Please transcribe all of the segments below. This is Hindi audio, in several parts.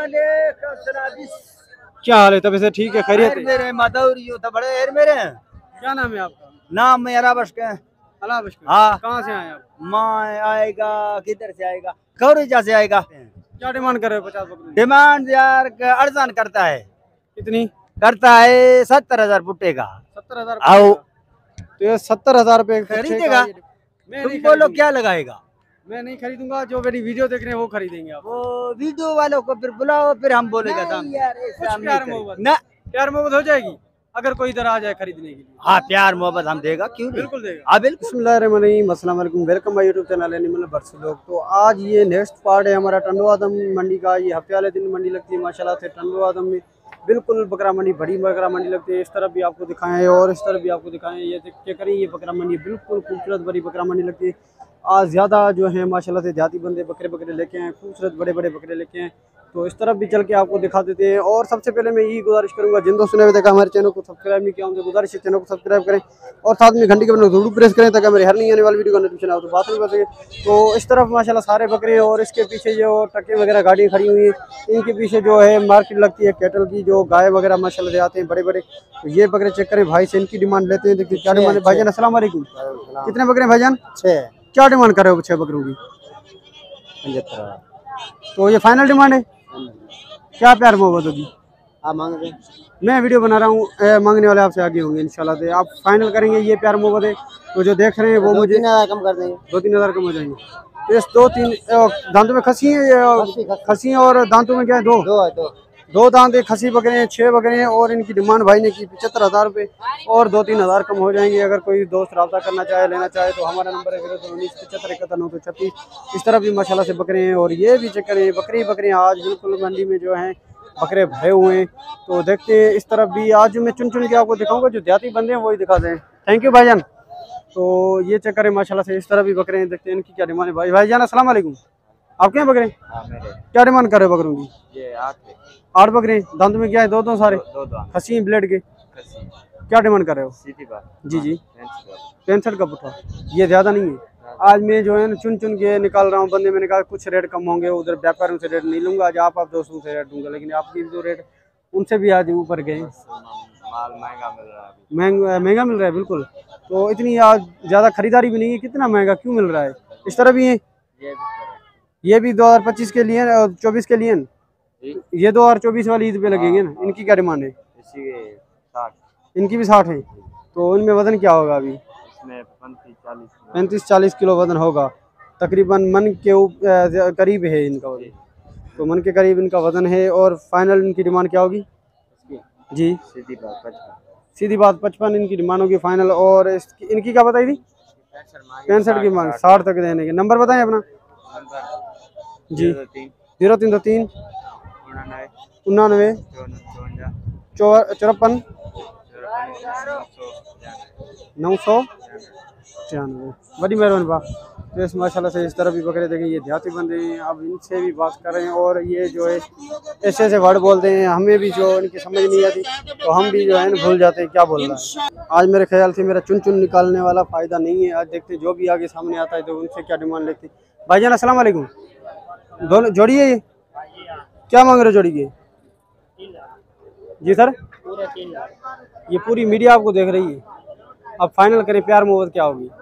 क्या हाल है? तब से ठीक है, खैरियत है? मेरे मदौरी तो बड़े यार मेरे। क्या नाम है आपका? नाम मेरा बस के। अलाबश का। हाँ। कहाँ से आए आप? माँ आएगा, किधर से आएगा? खौरीजा से आएगा। क्या डिमांड कर रहे हो? 50 बकरी डिमांड यार अर्जन करता है। कितनी करता है? 70,000 फुटे का। 70,000? आओ तो ये 70,000 रुपए खरीदेगा? तुम बोलो क्या लगाएगा? मैं नहीं खरीदूंगा, जो मेरी वीडियो देख रहे हैं वो खरीदेंगे आप। वो वीडियो वालों को फिर बुलाओ, फिर हम बोलेगा दाम। कुछ प्यार मोहब्बत ना, प्यार मोहब्बत हो जाएगी अगर कोई इधर आ जाए खरीदने के लिए। हाँ प्यार मोहब्बत हम देगा, क्यों नहीं? बिल्कुल देगा। हाँ बिल्कुल। बिस्मिल्लाहिर्रहमानिर्रहीम, अस्सलाम वालेकुम, welcome my YouTube channel animal birds लोग। तो आज ये नेक्स्ट पार्ट है हमारा टंडवादम मंडी का। ये हफ्ते वाले दिन मंडी लगती है माशाल्लाह से टंडवादम में। बिल्कुल बकरा मंडी, बड़ी बकरा मंडी लगती है। इस तरफ भी आपको दिखाएं और इस तरफ भी आपको दिखाएं। ये चेक करें, ये बकरा मंडी बिल्कुल खूबसूरत बड़ी बकरा मंडी लगती है। आज ज़्यादा जो है माशाल्लाह से देहाती बंदे बकरे लेके आए, खूबसूरत बड़े बड़े बकरे लेके आए। तो इस तरफ भी चल के आपको दिखा देते हैं। और सबसे पहले मैं यही गुजारिश करूंगा, जिन दोस्तों ने अभी तक हमारे चैनल को सब्सक्राइब नहीं किया, उनसे गुजारिश है चैनल को सब्सक्राइब करें और साथ में घंटी के बटन जरूर प्रेस करें ताकि मेरे हर नहीं आने वाली वीडियो का नोटिफिकेशन आओ तो बात नहीं कर सके। तो इस तरफ माशाल्लाह सारे बकरे, और इसके पीछे जो ट्रकें वगैरह गाड़ियाँ खड़ी हुई हैं, इनके पीछे जो है मार्केट लगती है कैटल की, जो गाय वगैरह माशाल्लाह से आते हैं बड़े बड़े। तो ये बकरे चेक करें भाई से, इनकी डिमांड लेते हैं। देखिए क्या डिमांड है भाईजान। अस्सलाम वालेकुम। कितने बकरे भाईजान? 6। क्या डिमांड कर रहे हो 6 बकरों की? 75। तो ये फाइनल डिमांड है? क्या प्यार मोहब्बत होगी? आप मांग रहे? मैं वीडियो बना रहा हूँ, मांगने वाले आपसे आगे होंगे इंशाल्लाह से। आप फाइनल करेंगे, ये प्यार मोहब्बत है। तो जो देख रहे हैं वो मुझे 3,000 कम कर देंगे। 2-3 हज़ार कम हो जाएंगे। तो इस 2-3 दांतों में खसी है, खसी और दांतों में क्या है? दो दांत है, खसी बकरे हैं, 6 बकरे हैं। और इनकी डिमांड भाई ने की 75,000 रुपये और 2-3 हज़ार कम हो जाएंगे। अगर कोई दोस्त रब्ता करना चाहे, लेना चाहे तो हमारा नंबर है 0197571 इस तरह भी माशाल्लाह से बकरे हैं। और ये भी चेक करें, बकरी आज बिल्कुल मंडी में जो हैं बकरे भरे हुए हैं। तो देखते हैं इस तरफ भी। आज मैं चुन के आपको दिखाऊंगा, जो देहाती बंदे हैं वही दिखा दें। थैंक यू भाईजान। तो ये चेक करें माशाल्लाह से, इस तरह भी बकरे हैं। देखते हैं इनकी क्या डिमांड है। भाईजान अस्सलाम वालेकुम, आपके यहाँ बकरे? क्या डिमांड कर रहे हो बकरों की? ये 8 बकरे। दांत में क्या है? दो सारे खसी ब्लेड के। क्या डिमांड कर रहे हो? सीधी बात जी 65 का पुट्ठा। ये ज़्यादा नहीं है? आज मैं जो है ना चुन के निकाल रहा हूँ बंदे। मैंने कहा कुछ रेट कम होंगे, उधर व्यापारियों से रेट नहीं लूँगा, आज आप दोस्तों से रेट दूंगा। लेकिन आपकी जो रेट उनसे भी आज ऊपर गए। माल महंगा मिल रहा है। महंगा मिल रहा है बिल्कुल। तो इतनी आज ज़्यादा खरीदारी भी नहीं है। कितना महंगा क्यों मिल रहा है? इस तरह भी है। ये भी 2025 के लिए और 24 के लिए। ये 2024 वाली ईद पे लगेंगे ना। इनकी क्या डिमांड है? 60। इनकी भी 60 है। तो इनमें वजन क्या होगा अभी? 35-40 किलो वजन होगा तकरीबन। मन के करीब है इनका वजन, तो मन के करीब इनका वजन है। और फाइनल इनकी डिमांड क्या होगी जी? सीधी बात 55 इनकी डिमांड होगी फाइनल। और इनकी क्या बताई थी? 65 की मांग, 60 तक देने के। नंबर बताएं अपना जी। 0303 99 54 996। बड़ी मेहरबानी बा। तो इस माशाल्लाह से इस तरह भी बकरे देखें। ये देहाती बंदे हैं, अब इनसे भी बात कर रहे हैं। और ये जो है ऐसे वर्ड बोलते हैं, हमें भी जो इनकी समझ नहीं आती, तो हम भी जो है ना भूल जाते हैं क्या बोल रहा है। आज मेरे ख्याल से मेरा चुन निकालने वाला फ़ायदा नहीं है। आज देखते जो भी आगे सामने आता है तो उनसे क्या डिमांड लेते। भाईजान अस्सलाम वालेकुम। दोनों जोड़ी है ये? क्या मांग रहे हो जोड़ी के? जी सर, ये पूरी मीडिया आपको देख रही है। अब फाइनल करें, प्यार मोहब्बत क्या होगी?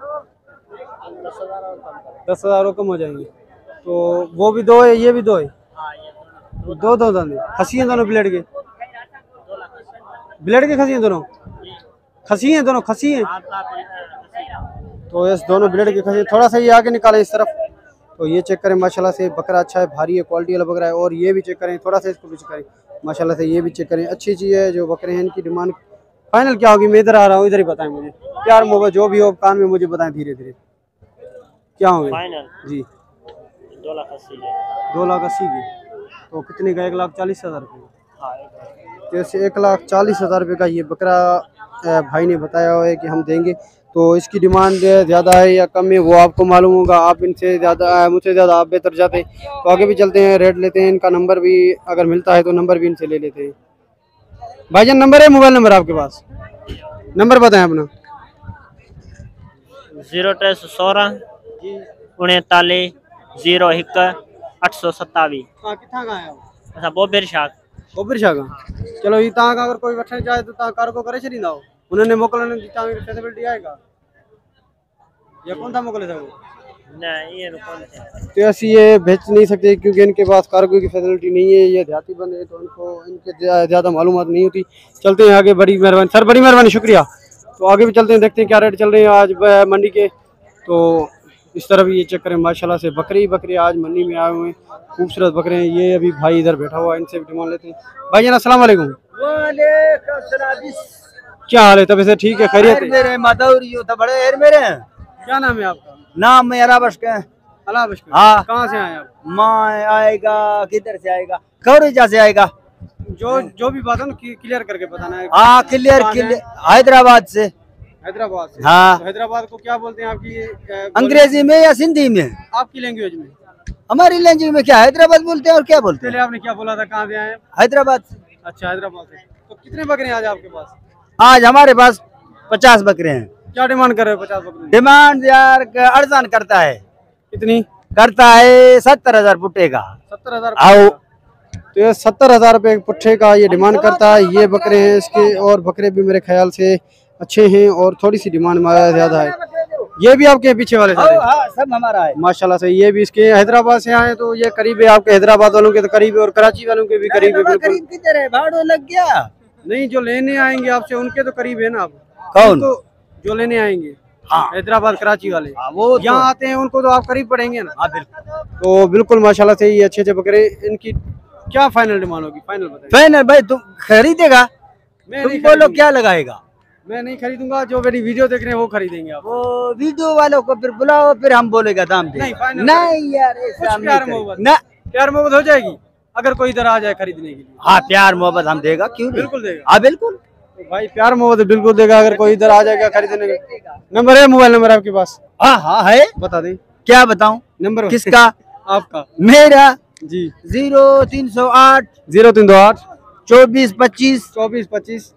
10,000 कम हो जाएंगे। तो वो भी 2 है, ये भी 2 है। दो दाने खसी हैं दोनों ब्लेड के खसी हैं दोनों। खसी हैं। तो इस दोनों ब्लेड के खसी। थोड़ा सा ये आगे निकालें इस तरफ। तो ये चेक करें माशाल्लाह से, बकरा अच्छा है, भारी है, क्वालिटी वाला बकरा है। और ये भी चेक करें, थोड़ा सा इसको भी चेक करें माशाल्लाह से, ये भी चेक करें, अच्छी चीज़ है। जो बकरे हैं इनकी डिमांड फाइनल क्या होगी? मैं इधर आ रहा हूँ, इधर ही बताएं मुझे। प्यार मोहब्बत जो भी हो कान में मुझे बताएं धीरे धीरे क्या होंगे फाइनल जी। 2,80,000 की। तो कितने का? 1,40,000 रुपये। जैसे 1,40,000 रुपये का ये बकरा भाई ने बताया हुआ है कि हम देंगे। तो इसकी डिमांड ज़्यादा है या कम है वो आपको मालूम होगा। आप इनसे ज़्यादा, मुझसे ज़्यादा आप बेहतर जाते हैं। तो आगे भी चलते हैं, रेट लेते हैं। इनका नंबर भी अगर मिलता है तो नंबर भी इनसे ले लेते हैं। भाईजान नंबर है, मोबाइल नंबर आपके पास? नंबर बताएं अपना। 016 39 01 827। कितना का है? अच्छा बोबेर शाख गोबर शागा चलो ये तव्हां खां अगर कोई वठण चाहे तो तव्हां कार्गो करे छॾींदा उन्होंने मोकिलण जी तव्हांखे फैसिलिटी आहे का या कौन था मोकले सको नहीं ये कौन थे तो ऐसी ये भेज नहीं सकते क्योंकि इनके पास कार्गो की फैसिलिटी नहीं है, ये देहाती बंद है तो इनको इनके ज़्यादा मालूमात नहीं होती। चलते हैं आगे, बड़ी मेहरबानी सर, बड़ी मेहरबानी, शुक्रिया। तो आगे भी चलते हैं, देखते हैं क्या रेट चल रहे हैं आज मंडी के। तो इस तरफ ये चेक करें, माशाल्लाह से बकरी आज मंडी में आए हुए हैं, खूबसूरत बकरे हैं। ये अभी भाई इधर बैठा हुआ है, इनसे भी डिमांड लेते हैं। भाई जान अस्सलाम वालेकुम, क्या हाल है? तब से ठीक है, खैरियत है? मेरे मदौरियो तो बड़े हेर मेरे हैं। क्या नाम है आपका? नाम मेरा बश के अलाबश का। हाँ। कहाँ से आए आप? माँ आएगा, किधर से आएगा? कौरेजा से आएगा। जो भी बात है ना क्लियर करके बताना है। हाँ क्लियर हैदराबाद से। हैदराबाद से? हाँ। तो हैदराबाद को क्या बोलते हैं आपकी अंग्रेजी में या सिंधी में? आपकी लैंग्वेज में? हमारी लैंग्वेज में क्या हैदराबाद बोलते हैं और क्या बोलते हैं? पहले आपने क्या बोला था, कहाँ से आए? हैदराबाद से। अच्छा, हैदराबाद से। तो कितने बकरे हैं आज आपके पास? आज हमारे पास 50 बकरे हैं। क्या डिमांड कर रहे हो 50 बकरे? डिमांड यार अर्जान करता है। कितनी करता है? 70,000 पुट्टे का। 70,000? आओ। तो ये 70,000 रुपए पुट्ठे का ये डिमांड करता है। ये बकरे हैं इसके, और बकरे भी मेरे ख्याल से अच्छे हैं और थोड़ी सी डिमांड ज्यादा है। ये भी आपके पीछे वाले सारे? हाँ, सब हमारा है माशाल्लाह से। ये भी इसके हैदराबाद से आए, तो ये करीब है आपके, हैदराबाद वालों के तो करीब है और कराची वालों के भी करीब है। बिल्कुल किधर है? भाड़ो लग गया। नहीं, जो लेने आएंगे आपसे उनके तो करीब है ना आप? कौन? तो जो लेने आएंगे, हाँ। हैदराबाद कराची वाले, वो यहाँ आते हैं, उनको तो आप करीब पड़ेंगे ना? हाँ बिल्कुल। तो बिल्कुल माशाल्लाह से ये अच्छे बकरे। इनकी क्या फाइनल डिमांड होगी? फाइनल बताइए। फाइनल भाई तुम खरीदेगा? मैं तुम नहीं बोलो खरीदूंगा। क्या लगाएगा? मैं नहीं खरीदूंगा, जो मेरी वीडियो देख रहे हैं वो खरीदेंगे आप। वो वीडियो वालों को फिर बुलाओ, फिर हम बोलेगा दाम दे। नहीं, फाइनल नहीं यार, कुछ ऐसा प्यार नहीं मोहब्बत, ना। प्यार मोहब्बत हो जाएगी अगर कोई इधर आ जाए खरीदने के लिए? हाँ प्यार मोहब्बत हम देगा, क्यों नहीं? बिल्कुल देगा। हाँ बिल्कुल। तो भाई प्यार मोहब्बत बिल्कुल देगा अगर कोई इधर आ जाएगा खरीदने के। नंबर है, मोबाइल नंबर आपके पास? हाँ हाँ है। बता दें। क्या बताऊं? नंबर किसका? आपका? मेरा जी। 0308 0308 24 25 24 25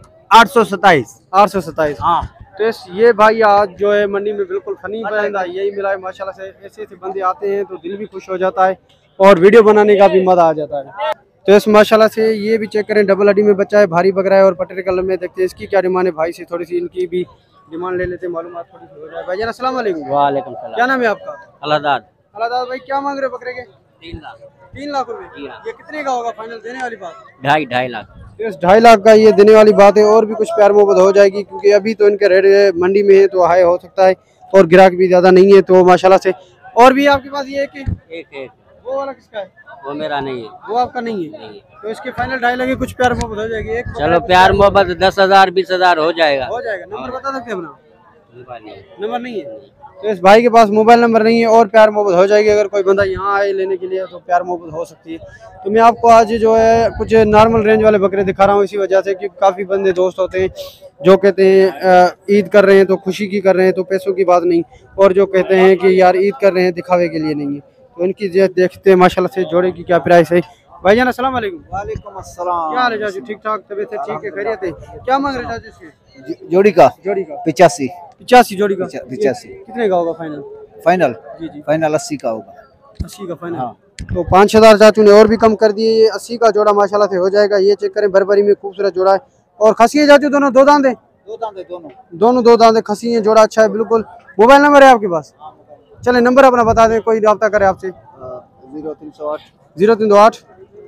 827 827। हाँ। तो ये भाई आज जो है मंडी में बिल्कुल फनी बंदा यही मिला है माशाल्लाह से। ऐसे ऐसे बंदे आते हैं तो दिल भी खुश हो जाता है और वीडियो बनाने का भी मजा आ जाता है। तो इस माशाल्लाह से ये भी चेक करें, डबल हड्डी में बच्चा है, भारी बकरा है और पटरे कलर में। देखते हैं इसकी क्या डिमांड है। भाई से थोड़ी सी इनकी भी डिमांड ले लेते हैं, मालूमात थोड़ी सी हो जाए। भाई जान अस्सलाम वालेकुम। वालेकुम सलाम। क्या नाम है आपका? अलादाद अलादाद भाई, क्या मांग रहे हो बकरे के? 3 लाख 3 लाख रुपए। ये कितने का होगा फाइनल देने वाली बात? 2.5 लाख। तो इस 2.5 लाख का ये देने वाली बात है। और भी कुछ प्यार मोहब्बत हो जाएगी क्योंकि अभी तो इनके रेट मंडी में है तो हाई हो सकता है और ग्राहक भी ज्यादा नहीं है। तो माशाल्लाह से और भी आपके पास ये एक वो वाला किसका है? वो मेरा नहीं है। वो आपका नहीं है? तो इसके फाइनल 2.5 लाख की कुछ प्यार मोहब्बत हो जाएगी। एक चलो प्यार मोहब्बत 10,000 20,000 हो जाएगा। हो जाएगा। नंबर बता सकते हैं अपना? नहीं। नंबर नहीं है? तो इस भाई के पास मोबाइल नंबर नहीं है और प्यार मोहब्बत हो जाएगी। अगर कोई बंदा यहाँ आए लेने के लिए तो प्यार मोहब्बत हो सकती है। तो मैं आपको आज जो है कुछ नॉर्मल रेंज वाले बकरे दिखा रहा हूँ इसी वजह से कि काफ़ी बंदे दोस्त होते हैं जो कहते हैं ईद कर रहे हैं तो खुशी की कर रहे हैं, तो पैसों की बात नहीं, और जो कहते हैं कि यार ईद कर रहे हैं दिखावे के लिए नहीं है। तो इनकी देखते हैं माशाल्लाह से जोड़े की क्या प्राइस है। भाईजान अस्सलाम वालेकुम। वालेकुम अस्सलाम। क्या हाल है चाचू? ठीक ठाक, तबीयत ठीक है, खैरियत है? क्या मांग रहे चाचू इसके? जोड़ी का जोड़ी का 85 जोड़ी का 85 कितने का होगा फाइनल? फाइनल। जी जी, फाइनल 80 का होगा। 80 का फाइनल। हाँ। तो 5,000 चाचू ने और भी कम कर दिए। ये 80 का जोड़ा माशाल्लाह से हो जाएगा। ये चेक करें, बरबरी में खूबसूरत जोड़ा है और खसी है चाचू, दोनों दो दांत है? दोनों दो दांत खसी है, जोड़ा अच्छा है बिल्कुल। मोबाइल नंबर है आपके पास? चले नंबर अपना बता दें, कोई रब्ता करे आपसे। 0308 0308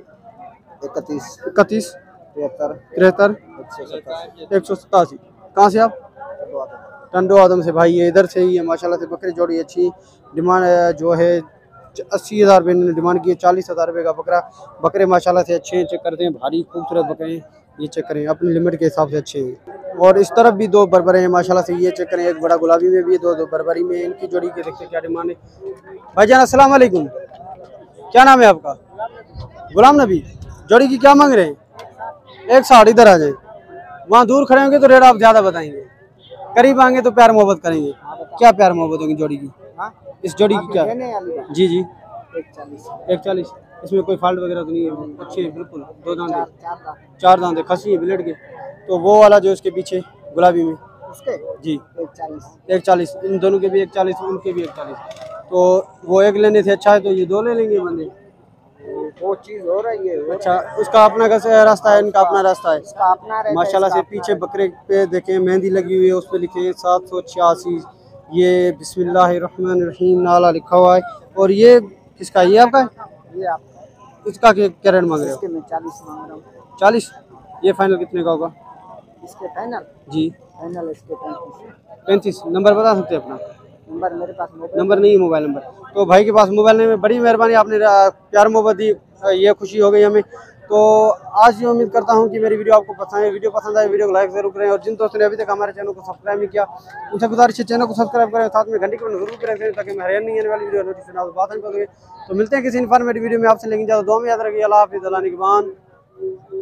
31 31 73 73 187। कहाँ से आप? टंडो आदम से। भाई ये इधर से ही है माशाल्लाह से। बकरी जोड़ी अच्छी, डिमांड जो है 80,000 रुपये इन्होंने डिमांड की है। 40,000 रुपये का बकरा। बकरे माशाल्लाह से अच्छे हैं, चेक करते हैं, भारी खूबसूरत बकरे हैं। ये चेक करें, अपनी लिमिट के हिसाब से अच्छे हैं। और इस तरफ भी 2 बरबरे हैं माशाल्लाह से। ये चेक करें, एक बड़ा गुलाबी में भी है, 2 बरबरी में। इनकी जोड़ी के देखते क्या डिमांड है। भाईजान अस्सलाम वालेकुम। क्या नाम है आपका? गुलाम नबी। जोड़ी की क्या मांग रहे हैं? 160। इधर आ जाए, वहाँ दूर खड़े होंगे तो रेट आप ज़्यादा बताएंगे, करीब आएंगे तो प्यार मोहब्बत करेंगे। क्या प्यार मोहब्बत होगी जोड़ी की? इस जोड़ी की क्या? जी जी 140। इसमें कोई फॉल्ट वगैरह तो नहीं है? अच्छे हैं बिल्कुल। 2 दांत है, 4 दांत है, खसी है ब्लेड के। तो वो वाला जो इसके पीछे गुलाबी में उसके जी 140। इन दोनों के भी 140, उनके भी 140। तो वो एक लेने से अच्छा है तो ये 2 ले लेंगे बंदे। वो चीज हो रही है। अच्छा, उसका अपना कैसे रास्ता है, इनका अपना रास्ता है। इसका अपना रहता है, माशाल्लाह से इसका पीछे बकरे पे देखें मेहंदी लगी हुई है, उस पे लिखे हैं 786, ये बिस्मिल्लाहिर्रहमानिर्रहीम नाला लिखा हुआ है। और ये किसका है? ये आपका है? ये आपका। इसका क्या रेट मांग रहे हो? इसके मैं 40 मांग रहा हूँ। 40। ये फाइनल कितने का होगा? इसके फाइनल जी फाइनल इसके 35। 35। नंबर बता सकते हैं अपना? नंबर मेरे पास मोबाइल नंबर नहीं है, मोबाइल नंबर। तो भाई के पास मोबाइल नहीं है। बड़ी मेहरबानी, आपने प्यार मोहब्बत दी, ये खुशी हो गई हमें। तो आज ये उम्मीद करता हूँ कि मेरी वीडियो आपको पसंद है। वीडियो पसंद आए वीडियो को लाइक जरूर करें, और जिन दोस्तों ने अभी तक हमारे चैनल को सब्सक्राइब नहीं किया उनसे गुजारिश है चैनल को सब्सक्राइब करें, साथ में घंटी को जरूर करें ताकि मैं हरियाणा नहीं आने वाली वीडियो नोटिफिकेशन आपको बात नहीं करेंगे। तो मिलते हैं किसी इन्फॉर्मेटिव वीडियो में, आपसे लेकिन ज़्यादा दुआ में याद रखिए। अल्लाह हाफिज़, अल्लाह निगहबान।